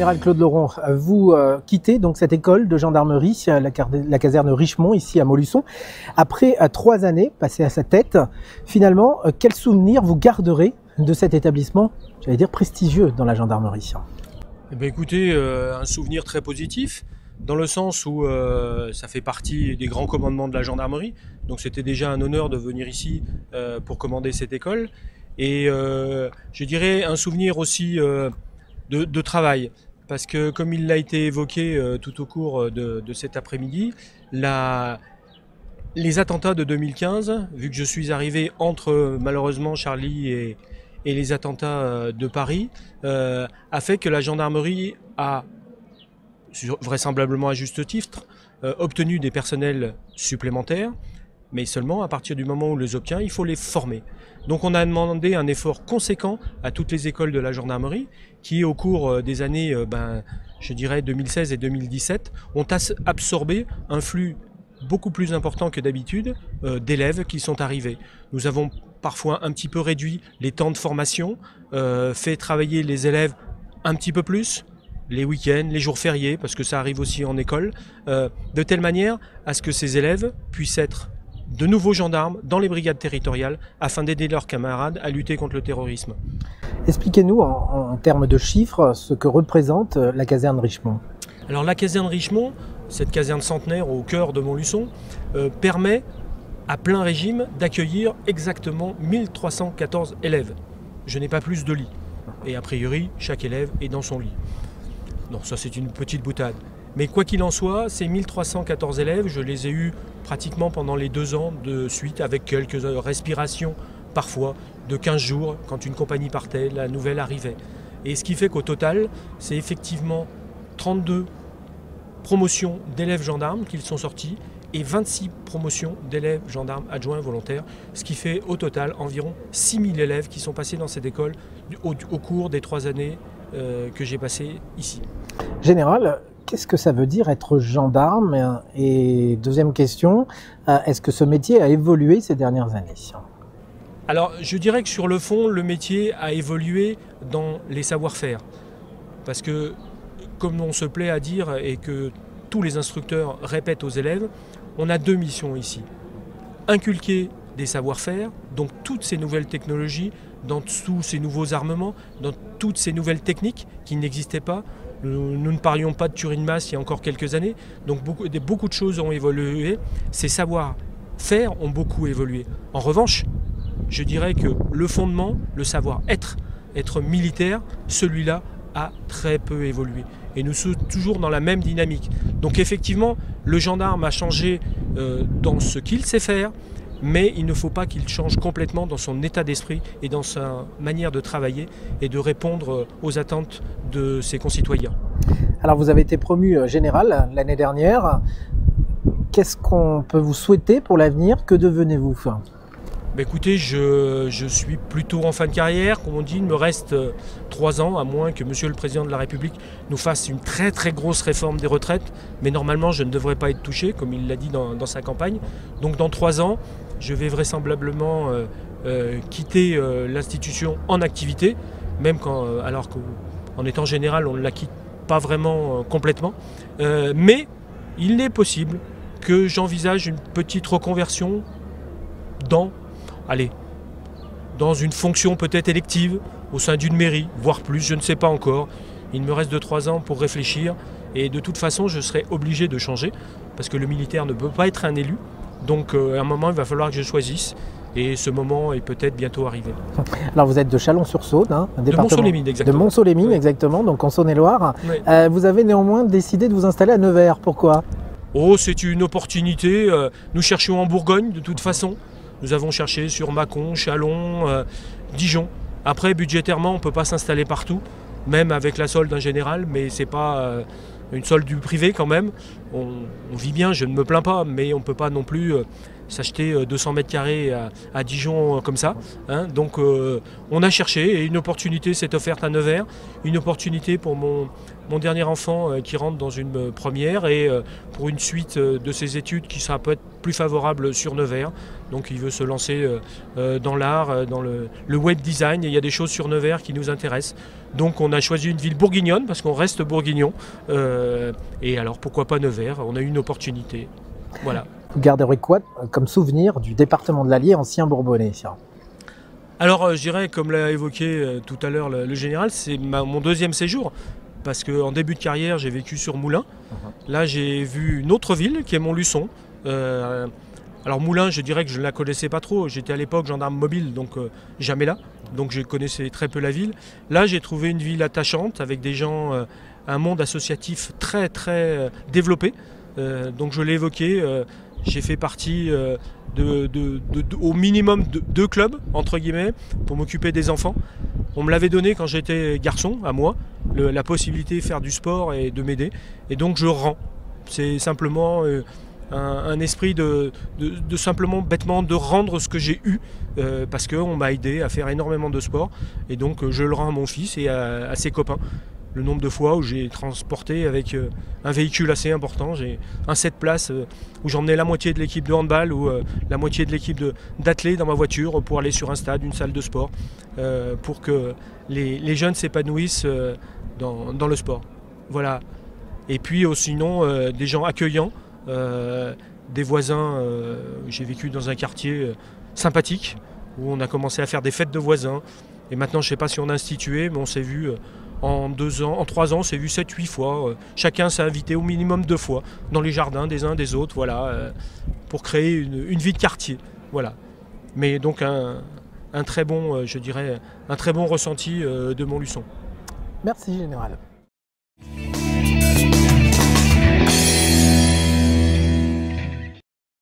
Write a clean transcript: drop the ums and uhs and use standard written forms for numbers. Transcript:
Général Claude Laurent, vous quittez donc cette école de gendarmerie, la caserne Richemont, ici à Montluçon. Après 3 années passées à sa tête, finalement, quel souvenir vous garderez de cet établissement, j'allais dire prestigieux dans la gendarmerie? Eh bien, écoutez, un souvenir très positif, dans le sens où ça fait partie des grands commandements de la gendarmerie. Donc c'était déjà un honneur de venir ici pour commander cette école. Et je dirais un souvenir aussi de travail, parce que comme il l'a été évoqué tout au cours de cet après-midi, les attentats de 2015, vu que je suis arrivé entre malheureusement Charlie et les attentats de Paris, a fait que la gendarmerie a, vraisemblablement à juste titre, obtenu des personnels supplémentaires, mais seulement à partir du moment où on les obtient, il faut les former. Donc on a demandé un effort conséquent à toutes les écoles de la gendarmerie qui, au cours des années, je dirais 2016 et 2017, ont absorbé un flux beaucoup plus important que d'habitude d'élèves qui sont arrivés. Nous avons parfois un petit peu réduit les temps de formation, fait travailler les élèves un petit peu plus, les week-ends, les jours fériés, parce que ça arrive aussi en école, de telle manière à ce que ces élèves puissent être de nouveaux gendarmes dans les brigades territoriales afin d'aider leurs camarades à lutter contre le terrorisme. Expliquez-nous en termes de chiffres ce que représente la caserne Richemont. Alors la caserne Richemont, cette caserne centenaire au cœur de Montluçon, permet à plein régime d'accueillir exactement 1314 élèves. Je n'ai pas plus de lits. Et a priori, chaque élève est dans son lit. Non, ça c'est une petite boutade. Mais quoi qu'il en soit, ces 1314 élèves, je les ai eus pratiquement pendant les 2 ans de suite, avec quelques respirations parfois de 15 jours, quand une compagnie partait, la nouvelle arrivait. Et ce qui fait qu'au total, c'est effectivement 32 promotions d'élèves gendarmes qui sont sortis et 26 promotions d'élèves gendarmes adjoints volontaires, ce qui fait au total environ 6000 élèves qui sont passés dans cette école au cours des 3 années que j'ai passées ici. Général, qu'est-ce que ça veut dire être gendarme? Et deuxième question, est-ce que ce métier a évolué ces dernières années? Alors je dirais que sur le fond, le métier a évolué dans les savoir-faire. Parce que, comme on se plaît à dire et que tous les instructeurs répètent aux élèves, on a 2 missions ici. Inculquer des savoir-faire, donc toutes ces nouvelles technologies, dans tous ces nouveaux armements, dans toutes ces nouvelles techniques qui n'existaient pas. Nous ne parlions pas de Turing-Mass il y a encore quelques années, donc beaucoup de choses ont évolué. Ces savoir-faire ont beaucoup évolué. En revanche, je dirais que le fondement, le savoir-être, être militaire, celui-là a très peu évolué. Et nous sommes toujours dans la même dynamique. Donc effectivement, le gendarme a changé dans ce qu'il sait faire, mais il ne faut pas qu'il change complètement dans son état d'esprit et dans sa manière de travailler et de répondre aux attentes de ses concitoyens. Alors vous avez été promu général l'année dernière. Qu'est-ce qu'on peut vous souhaiter pour l'avenir? Que devenez-vous? Écoutez, je suis plutôt en fin de carrière, comme on dit, il me reste 3 ans, à moins que Monsieur le Président de la République nous fasse une très très grosse réforme des retraites, mais normalement je ne devrais pas être touché, comme il l'a dit dans sa campagne. Donc dans 3 ans, je vais vraisemblablement quitter l'institution en activité, même alors qu'en étant général on ne la quitte pas vraiment complètement, mais il est possible que j'envisage une petite reconversion dans une fonction peut-être élective au sein d'une mairie, voire plus, je ne sais pas encore. Il me reste 2-3 ans pour réfléchir et de toute façon je serai obligé de changer parce que le militaire ne peut pas être un élu. Donc à un moment il va falloir que je choisisse et ce moment est peut-être bientôt arrivé. Alors vous êtes de Chalon-sur-Saône, un département de Montceau-les-Mines exactement. De Montceau-les-Mines oui. Exactement, donc en Saône-et-Loire. Oui. Vous avez néanmoins décidé de vous installer à Nevers, pourquoi? Oh, c'est une opportunité, nous cherchions en Bourgogne de toute façon. Nous avons cherché sur Mâcon, Châlons, Dijon. Après, budgétairement, on ne peut pas s'installer partout, même avec la solde en général, mais ce n'est pas une solde du privé quand même. On vit bien, je ne me plains pas, mais on ne peut pas non plus s'acheter 200 mètres carrés à Dijon comme ça. Hein. Donc on a cherché et une opportunité s'est offerte à Nevers, une opportunité pour mon dernier enfant qui rentre dans une première et pour une suite de ses études qui sera peut-être plus favorable sur Nevers. Donc il veut se lancer dans l'art, dans le web design, et il y a des choses sur Nevers qui nous intéressent. Donc on a choisi une ville bourguignonne parce qu'on reste bourguignon. Et alors pourquoi pas Nevers? On a eu une opportunité. Voilà. Vous garderez quoi comme souvenir du département de l'Allier ancien bourbonnais? Alors je dirais, comme l'a évoqué tout à l'heure le général, c'est mon deuxième séjour. Parce qu'en début de carrière, j'ai vécu sur Moulins. Là, j'ai vu une autre ville qui est Montluçon. Alors Moulins, je dirais que je ne la connaissais pas trop. J'étais à l'époque gendarme mobile, donc jamais là. Donc je connaissais très peu la ville. Là, j'ai trouvé une ville attachante avec des gens, un monde associatif très très développé. Donc je l'ai évoqué. J'ai fait partie au minimum de 2 clubs, entre guillemets, pour m'occuper des enfants. On me l'avait donné quand j'étais garçon, à moi, la possibilité de faire du sport et de m'aider. Et donc je rends. C'est simplement un esprit de simplement bêtement de rendre ce que j'ai eu, parce qu'on m'a aidé à faire énormément de sport. Et donc je le rends à mon fils et à ses copains. Le nombre de fois où j'ai transporté avec un véhicule assez important, j'ai un 7 places où j'emmenais la moitié de l'équipe de handball ou la moitié de l'équipe d'athlètes dans ma voiture pour aller sur un stade, une salle de sport, pour que les jeunes s'épanouissent dans le sport. Voilà. Et puis sinon des gens accueillants, des voisins. J'ai vécu dans un quartier sympathique où on a commencé à faire des fêtes de voisins. Et maintenant, je ne sais pas si on a institué, mais on s'est vu en 3 ans, on s'est vu 7-8 fois. Chacun s'est invité au minimum 2 fois dans les jardins des uns des autres, voilà, pour créer une vie de quartier. Voilà. Mais donc un très bon, je dirais, un très bon ressenti de Montluçon. Merci, Général.